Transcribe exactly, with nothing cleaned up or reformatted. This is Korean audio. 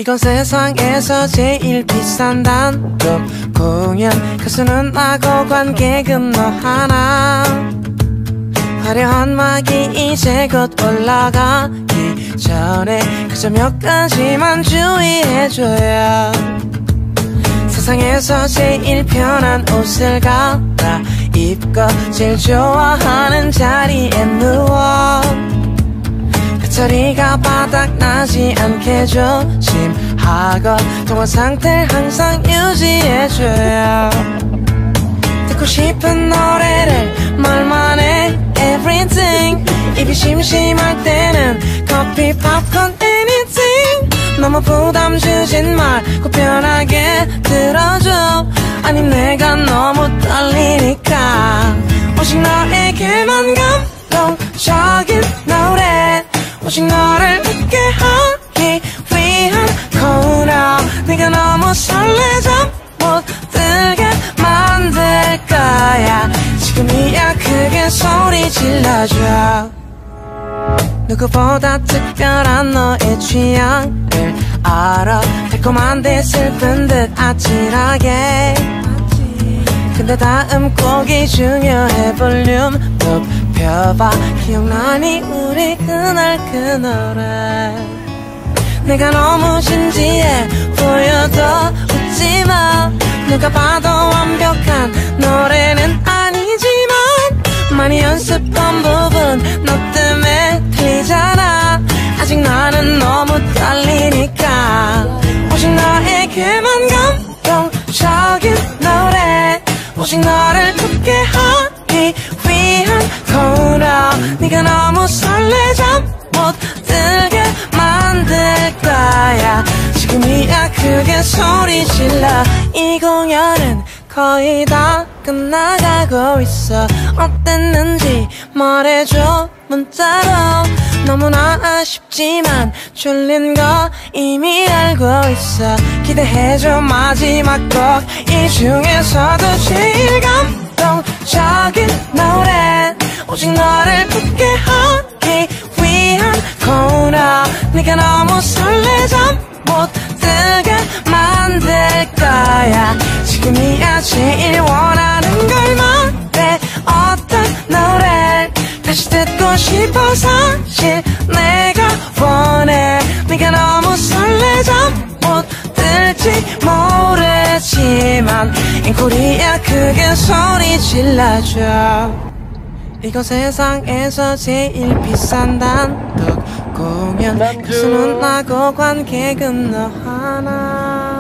이건 세상에서 제일 비싼 단독 공연. 가수는 나고 관객은 너 하나. 화려한 막이 이제 곧 올라가기 전에 그저 몇 가지만 주의해줘요. 세상에서 제일 편한 옷을 갈아입고 제일 좋아하는 자리에 누워 배터리가 바닥나지 않게 조심하고 통화 상태를 항상 유지해줘요. 듣고 싶은 노래를 말만 해 everything. 입이 심심할 때는 커피, 팝콘, anything. 너무 부담 주진 말고 편하게 들어줘. 아님 내가 너무 떨리니까 오직 너에게만 감동적인 노래. 오직 너를 웃게 하기 위한 코너. 네가 너무 설레져 못 들게 만들 거야. 지금이야 크게 소리 질러줘. 누구보다 특별한 너의 취향을 알아. 달콤한데 슬픈 듯 아찔하게. 근데 다음 곡이 중요해. 볼륨 높여봐. 기억나니 우리 그날 그 노래. 내가 너무 진지해 보여도 웃지마. 누가 봐도 완벽한 노래는 아니지만 많이 연습한 부분 너 때문에 틀리잖아. 아직 나는 너무 떨리니까 오직 너에게만 감동적인 노래. 오직 너를 웃게 하기 위한 코너. 네가 너무 설레져 못 들게 만들 거야. 지금이야 크게 소리 질러. 이 공연은 거의 다 끝나가고 있어. 어땠는지 말해줘 문자로. 너무나 아쉽지만 졸린 거 이미 알고 있어. 기대해줘 마지막 곡. 이 중에서도 제일 감동적인 노래. 오직 너를 웃게 하기 위한 코너. 네가 너무 설레져 못 들게 만들 거야. 지금이야 제일 원하는 걸 말해. 어떤 노래 다시 듣고 싶어. 사실 내가 원해. 네가 너무 설레져 못 들지 모르지만 앵콜이야 크게 소리 질러줘. 이건 세상에서 제일 비싼 단독 공연. 가수는 나고 관객은 너 하나.